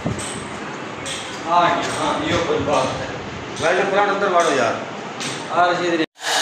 हाँ ये कुछ बात है। वेल्डर प्लांट अंदर वाड़ो यार। सीधे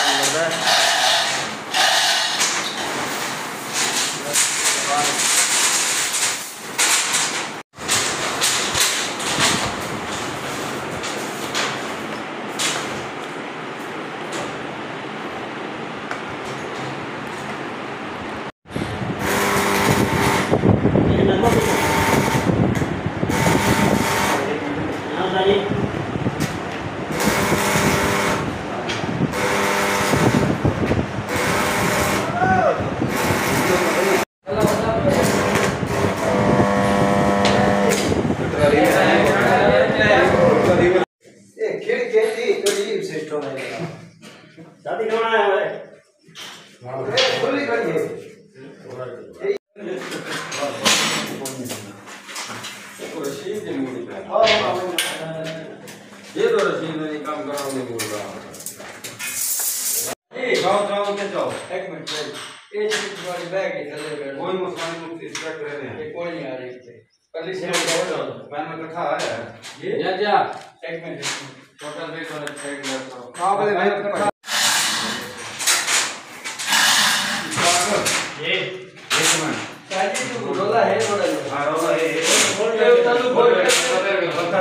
शादी करना है हमारे खुली करिए रशीद ये तो रशीद ने काम कराने बोल रहा है। जाओ के जाओ एक मिनट ये चीज वाली बैग है चले गए कोई मसला नहीं मुझसे चेक कर रहे हैं ये कोई नहीं आ रही है पहले से पैन में रखा है ये जा एक मिनट टोटल वेट वाला चेक करो हां पहले भाई ये एक मिनट काजी तू रोला है हां रोला है बोल चालू बोल बता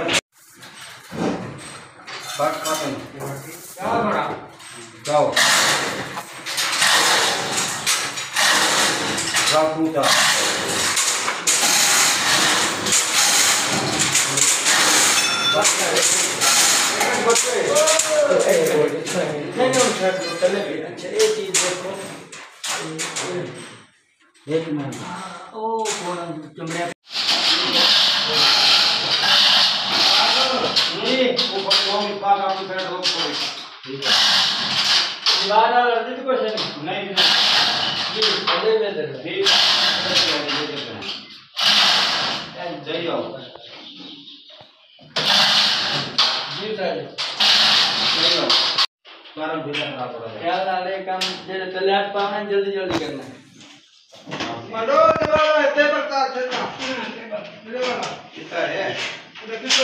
बात खत्म क्या बड़ा जाओ रापूता चले अच्छा एक चीज देखो एक मिनट ओ कौन चमड़े ये वो कौन बात आपको कर दो ठीक है दीवार वाला अर्धी तो क्वेश्चन नहीं ये पहले में दे ठीक जाइयो जी सर जाइयो कारण भीतर खराब हो रहा है क्या वाले काम जे तैयार पाना जल्दी जल्दी करना मरो वाला ते प्रकार चलना ले वाला कितना है किसको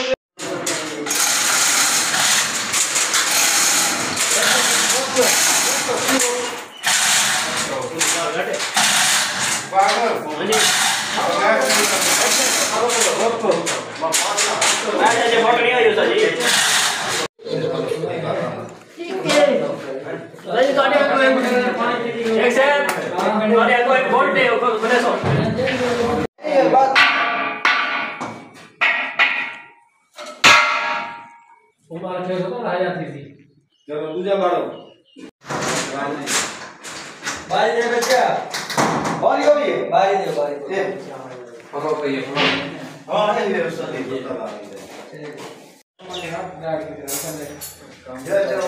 चलो दूसरा बाड़ो बारी दे बच्चा बारी हो गई बारी दे ये फलो पे ये हां ये व्यवस्था दे दो तब आ गई हमारे हाथ गाड़ की तरह चले जा चलो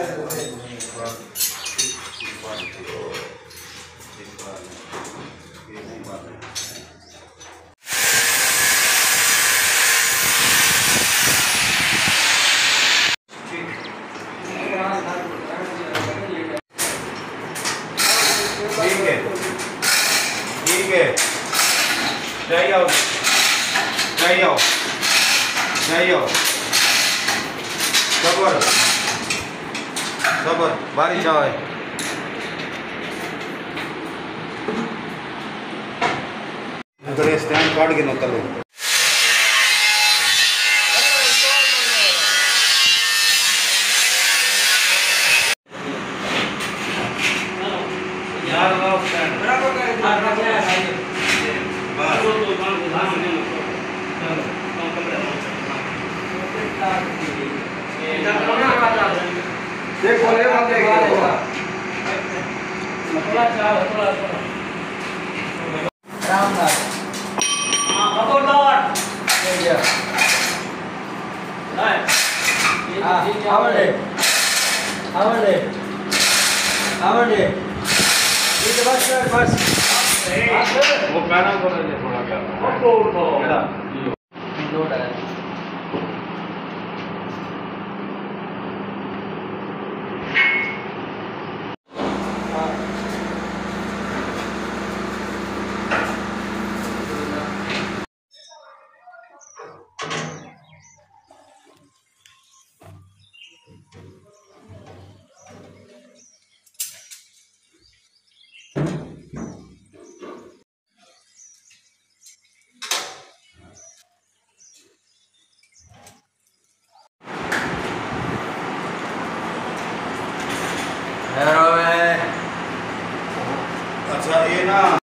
ठीक है जाइए सबर बारिश आए अगर स्टैंड काट के न करो यार बराबर देखो ले मत देखो थोड़ा राम नाथ हां खबरदार ले जा नहीं आवड़े ये बस वो पैनल को ले थोड़ा क्या उठो बेटा लोड है अच्छा ये ना